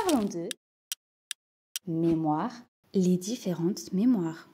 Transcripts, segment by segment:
Parlons de mémoire, les différentes mémoires.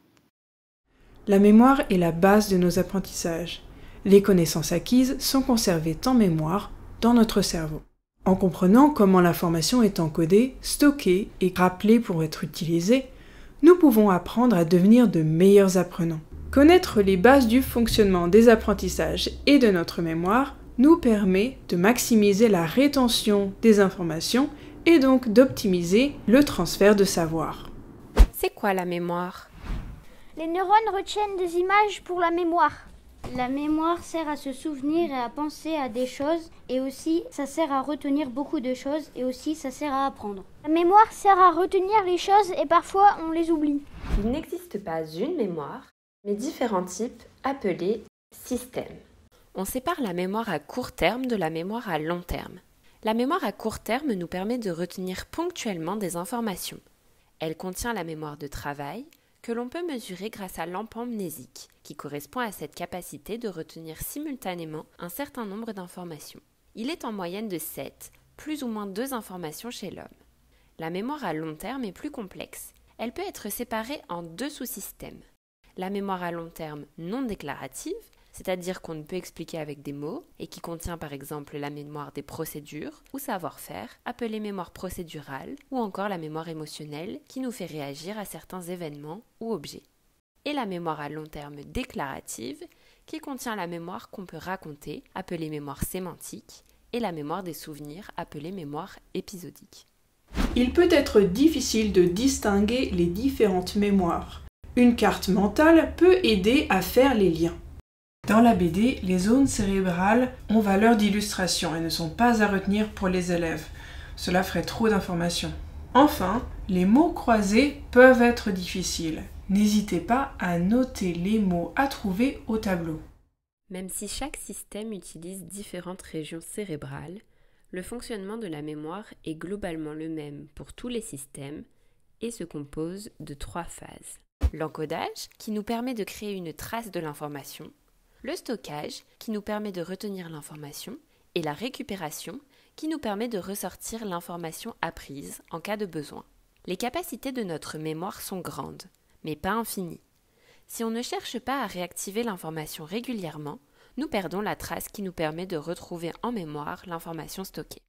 La mémoire est la base de nos apprentissages. Les connaissances acquises sont conservées en mémoire dans notre cerveau. En comprenant comment l'information est encodée, stockée et rappelée pour être utilisée, nous pouvons apprendre à devenir de meilleurs apprenants. Connaître les bases du fonctionnement des apprentissages et de notre mémoire nous permet de maximiser la rétention des informations et donc d'optimiser le transfert de savoir. C'est quoi la mémoire ? Les neurones retiennent des images pour la mémoire. La mémoire sert à se souvenir et à penser à des choses, et aussi ça sert à retenir beaucoup de choses, et aussi ça sert à apprendre. La mémoire sert à retenir les choses et parfois on les oublie. Il n'existe pas une mémoire, mais différents types appelés systèmes. On sépare la mémoire à court terme de la mémoire à long terme. La mémoire à court terme nous permet de retenir ponctuellement des informations. Elle contient la mémoire de travail, que l'on peut mesurer grâce à l'empamnésique, qui correspond à cette capacité de retenir simultanément un certain nombre d'informations. Il est en moyenne de 7, plus ou moins 2 informations chez l'homme. La mémoire à long terme est plus complexe. Elle peut être séparée en 2 sous-systèmes. La mémoire à long terme non déclarative, c'est-à-dire qu'on ne peut expliquer avec des mots, et qui contient par exemple la mémoire des procédures ou savoir-faire, appelée mémoire procédurale, ou encore la mémoire émotionnelle, qui nous fait réagir à certains événements ou objets. Et la mémoire à long terme déclarative, qui contient la mémoire qu'on peut raconter, appelée mémoire sémantique, et la mémoire des souvenirs, appelée mémoire épisodique. Il peut être difficile de distinguer les différentes mémoires. Une carte mentale peut aider à faire les liens. Dans la BD, les zones cérébrales ont valeur d'illustration et ne sont pas à retenir pour les élèves. Cela ferait trop d'informations. Enfin, les mots croisés peuvent être difficiles. N'hésitez pas à noter les mots à trouver au tableau. Même si chaque système utilise différentes régions cérébrales, le fonctionnement de la mémoire est globalement le même pour tous les systèmes et se compose de 3 phases. L'encodage, qui nous permet de créer une trace de l'information, le stockage, qui nous permet de retenir l'information, et la récupération, qui nous permet de ressortir l'information apprise en cas de besoin. Les capacités de notre mémoire sont grandes, mais pas infinies. Si on ne cherche pas à réactiver l'information régulièrement, nous perdons la trace qui nous permet de retrouver en mémoire l'information stockée.